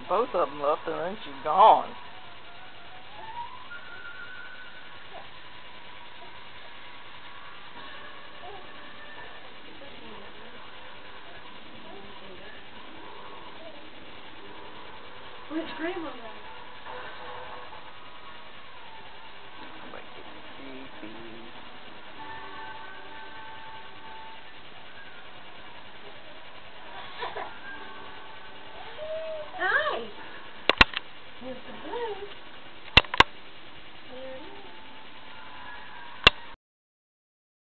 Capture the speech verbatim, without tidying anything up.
both of them left, and then she's gone. Where's Grandma at?